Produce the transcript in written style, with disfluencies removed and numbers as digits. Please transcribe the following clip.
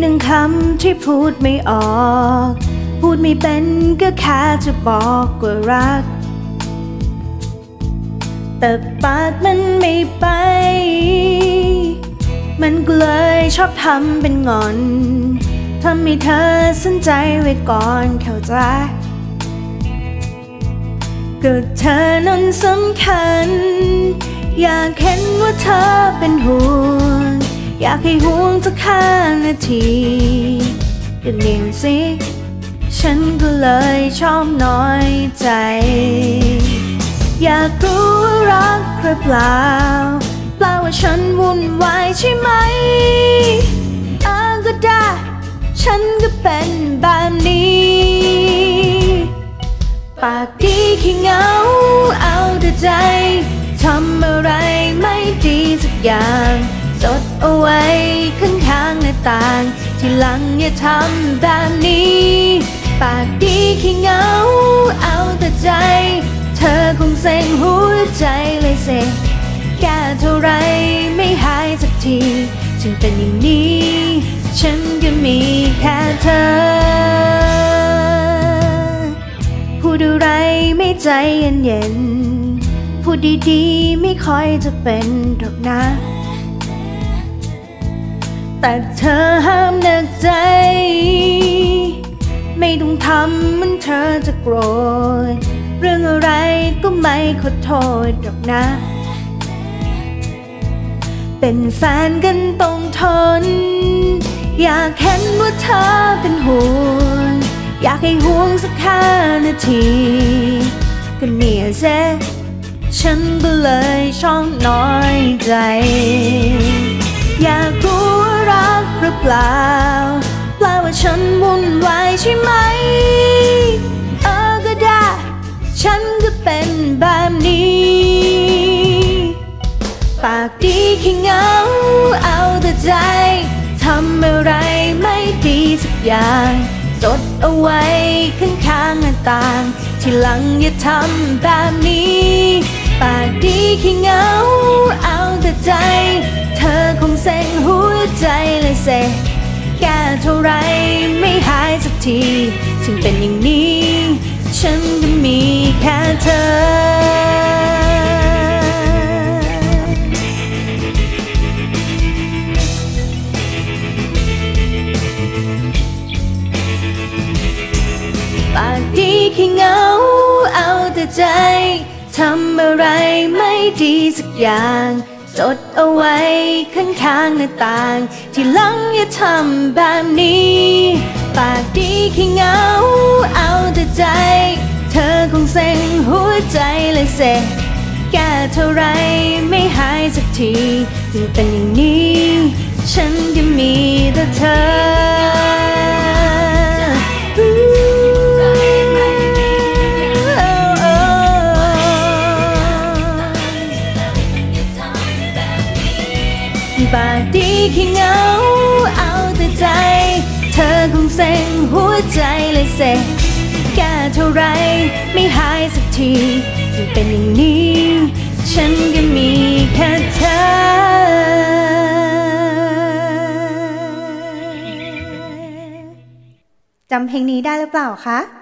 หนึ่งคำที่พูดไม่ออกพูดไม่เป็นก็แค่จะบอกว่ารักแต่ปากมันไม่ไปมันก็เลยชอบทำเป็นงอนทำให้เธอสนใจไว้ก่อนเข้าใจก็เธอนั้นสำคัญอยากเห็นว่าเธอเป็นห่วงอยากให้ห่วงสัก5 นาทีก็นิ่งสิฉันก็เลยชอบน้อยใจอยากรู้ว่ารักหรือเปล่าเปล่าว่าฉันวุ่นวายใช่ไหมก็ได้ฉันก็เป็นแบบนี้ปากดีขี้เหงาเอาแต่ใจทำอะไรไม่ดีสักอย่างจดเอาไว้ข้างๆหน้าต่างทีหลังอย่าทำแบบนี้ปากดีขี้เหงาเอาแต่ใจเธอคงเซ็งหัวใจเลยเสกแก้เท่าไรไม่หายสักทีจึงเป็นอย่างนี้ฉันก็มีแค่เธอพูดอะไรไม่ใจเย็นๆพูดดีๆไม่ค่อยจะเป็นหรอกนะแต่เธอห้ามนึกใจไม่ต้องทำมันเธอจะโกรธเรื่องอะไรก็ไม่ขอโทษหรอกนะเป็นแฟนกันต้องทนอยากเห็นว่าเธอเป็นห่วงอยากให้ห่วงสัก5 นาทีก็เนี่ยเซ่ฉันก็เลยชอบน้อยใจอยากรู้ว่ารักหรือเปล่าเปล่าว่าฉันวุ่นวายใช่ไหมก็ได้ฉันก็เป็นแบบนี้ปากดีขี้เหงาเอาแต่ใจทำอะไรไม่ดีสักอย่างจดเอาไว้ข้างๆหน้าต่างทีหลังอย่าทำแบบนี้ปากดีขี้เหงาเอาแต่ใจเธอคงเซ็งหัวใจเลยเสกแก้เท่าไรไม่หายสักทีถึงเป็นอย่างนี้ฉันก็มีแค่เธอปากดีขี้เหงาเอาแต่ใจทำอะไรไม่ดีสักอย่างจดเอาไว้ข้างๆหน้าต่างทีหลังอย่าทำแบบนี้ปากดีขี้เหงาเอาแต่ใจเธอคงเซ็งหัวใจเลยเสกแก้เท่าไรไม่หายสักทีถึงเป็นอย่างนี้ฉันก็มีแต่เธอปากดีขี้เหงาเอาแต่ใจเธอคงเซ็งหัวใจเลยเสกแก้เท่าไรไม่หายสักทีถึงเป็นอย่างนี้ฉันก็มีแค่เธอจำเพลงนี้ได้หรือเปล่าคะ